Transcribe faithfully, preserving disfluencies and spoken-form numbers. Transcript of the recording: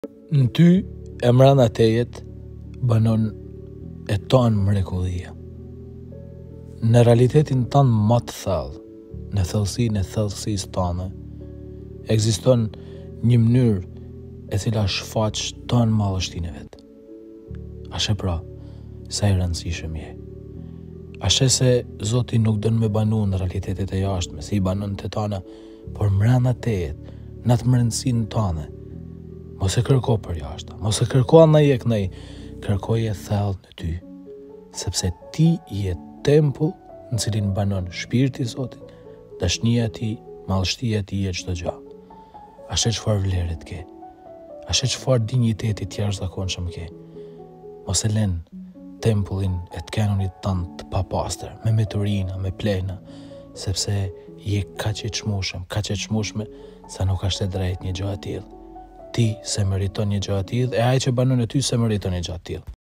Në ty e mrena tejet banon e tonë mrekullia. Në realitetin tanë më të thellë, në thellësinë e thellësisë tane, ekziston një mënyrë e cila shfaq tonë madhështinë e vet. Ashe pra, sa i rëndësishëm je. Ashe se Zoti nuk dën me banu në realitetet e jashtme, si i banon të tana, por mrena tejet, në të mrendësinë tane. Mos e kërko për jashta, mos e kërko anaj e kënej, kërkoje thellë në ty, sepse ti je tempull në cilin banon shpirti i Zotit, dashnia e tij, madhështia e tij e çdo gjë. Ashe çfarë vlerit ke, ashe çfarë dinjiteti të jashtëzakonshëm ke. Mos e lën tempullin e të kenonit tanë të papastër, me meturina, me plena, sepse je kaq i çmueshëm, kaq e çmueshme sa nuk është e drejtë një gjë e tillë. Ti se meriton një gjë e tillë, e ai që banon në ty se meriton një gjë e tillë.